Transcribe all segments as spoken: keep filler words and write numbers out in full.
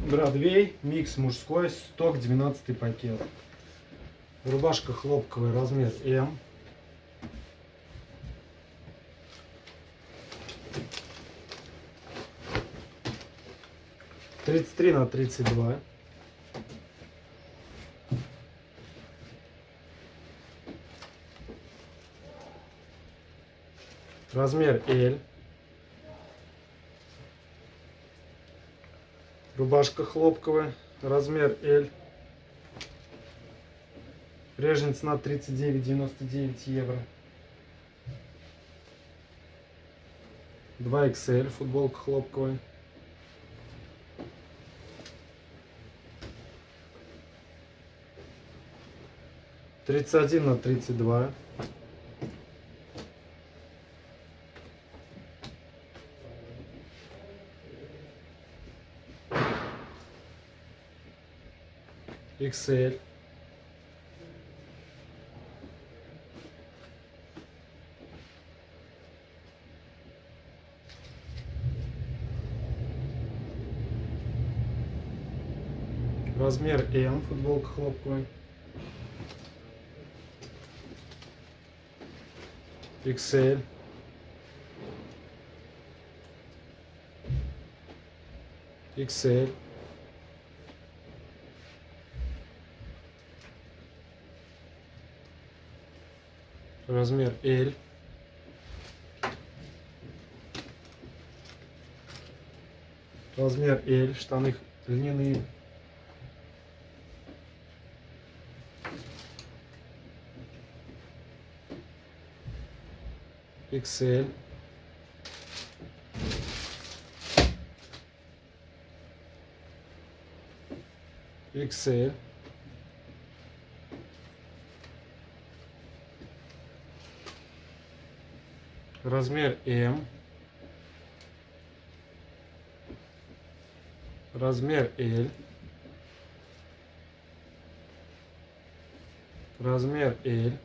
Бродвей, микс мужской, сток, двенадцатый пакет. Рубашка хлопковая, размер М. тридцать три на тридцать два. Размер Л. Рубашка хлопковая, размер Л. Прежняя цена тридцать девять девяносто девять евро. два икс эль, футболка хлопковая. тридцать один на тридцать два. икс эль. Размер М, футболка хлопковая. икс эль. икс эль. Размер Л. Размер Л, штаны льняные. икс эль. икс эль. Размер М. Размер Л. Размер Л.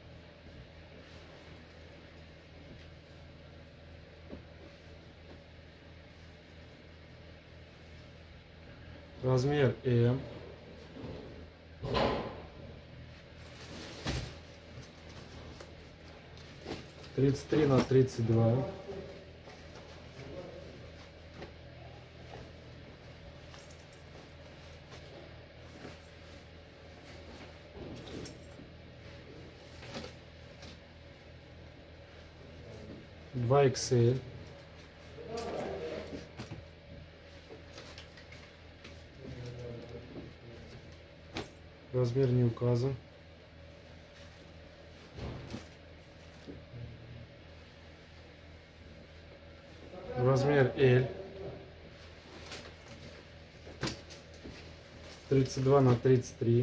Размер М. тридцать три на тридцать два. два икс эль. Размер не указан. Размер Л. тридцать два на тридцать три.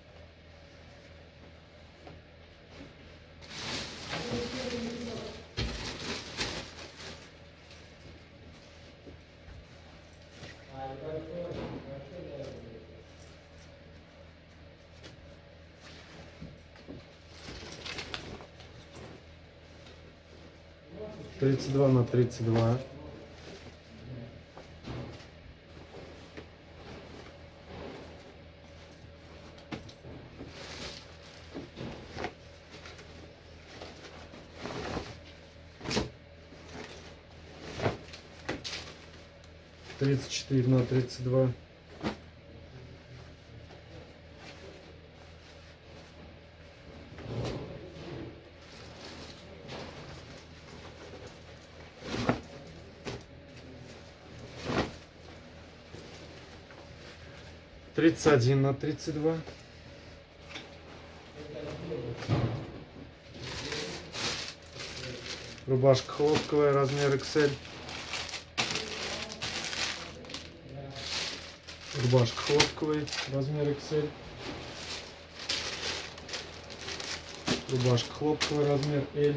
тридцать два на тридцать два. тридцать четыре на тридцать два. тридцать один на тридцать два. Рубашка хлопковая, размер икс эль. Рубашка хлопковая, размер икс эль. Рубашка хлопковая, размер Л.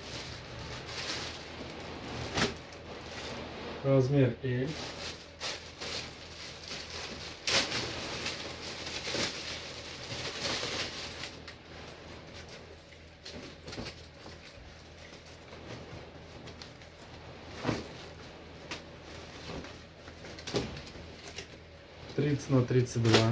Размер Л. тридцать на тридцать два.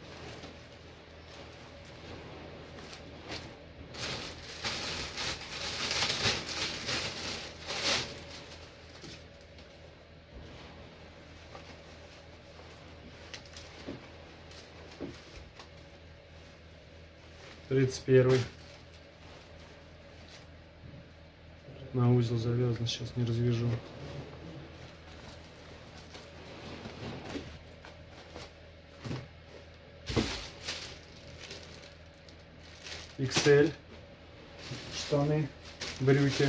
тридцать первый. На узел завязан, сейчас не развяжу. икс эль штаны, брюки.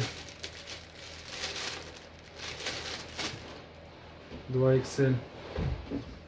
два икс эль.